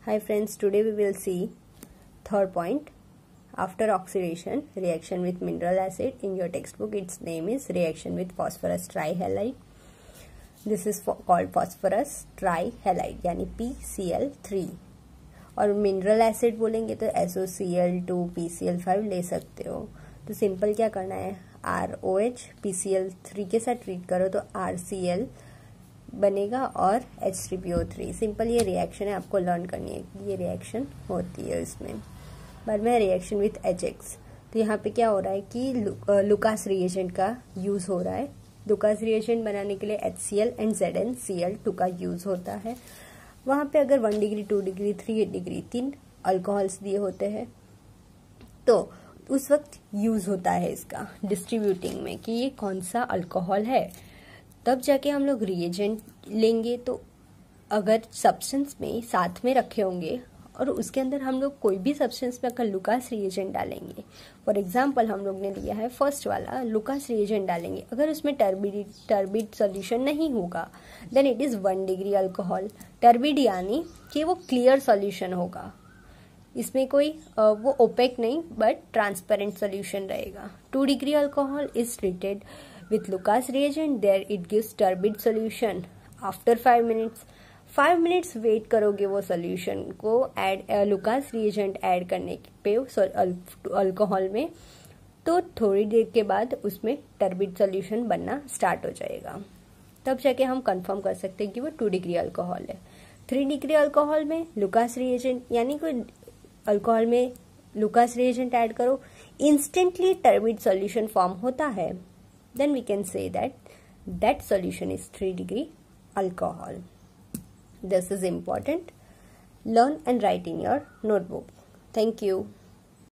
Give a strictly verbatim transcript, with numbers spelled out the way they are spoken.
Hi friends, today we will see third point. After oxidation, reaction with mineral acid. In your textbook, its name is reaction with phosphorus trihalide. This is called phosphorus trihalide यानी P C L three. और mineral acid बोलेंगे तो S O C L two P C L five ले सकते हो. तो simple क्या करना है, R O H P C L three के साथ ट्रीट करो तो आर सी एल बनेगा और H three P O three. Simple ये रिएक्शन है, आपको लर्न करनी है. ये रिएक्शन होती है इसमें. बाद में रिएक्शन विथ एच एक्स. तो यहाँ पे क्या हो रहा है कि लु, लुकास रिएजेंट का यूज हो रहा है. लुकास रिएजेंट बनाने के लिए H C L and Z N C L two का यूज होता है. वहां पे अगर one degree two degree three degree तीन अल्कोहल्स दिए होते हैं तो उस वक्त यूज होता है इसका डिस्ट्रीब्यूटिंग में कि ये कौन सा अल्कोहल है. तब जाके हम लोग रिएजेंट लेंगे. तो अगर सब्सटेंस में साथ में रखे होंगे और उसके अंदर हम लोग कोई भी सब्सटेंस में अगर लुकास रिएजेंट डालेंगे, फॉर एग्जांपल हम लोग ने लिया है फर्स्ट वाला, लुकास रिएजेंट डालेंगे, अगर उसमें टर्बिड टर्बिड सॉल्यूशन नहीं होगा then it is one degree alcohol. Turbid यानी कि वो क्लियर सॉल्यूशन होगा, इसमें कोई वो ओपेक नहीं बट ट्रांसपेरेंट सॉल्यूशन रहेगा. Two degree alcohol is treated with Lucas reagent, there it gives turbid solution after five minutes. Five minutes wait करोगे वो सोल्यूशन को ऐड लुकास रिएजेंट ऐड करने पे अल्कोहल में, तो थोड़ी देर के बाद उसमें टर्बिड सोल्यूशन बनना स्टार्ट हो जाएगा. तब जाके हम कंफर्म कर सकते हैं कि वो टू डिग्री अल्कोहल है. थ्री डिग्री अल्कोहल में लुकास रिएजेंट यानी कोई अल्कोहल में लुकास रिएजेंट ऐड करो, इंस्टेंटली टर्बिड सोल्यूशन फॉर्म होता है. Then we can say that that solution is three degree alcohol. This is important. Learn and write in your notebook. Thank you.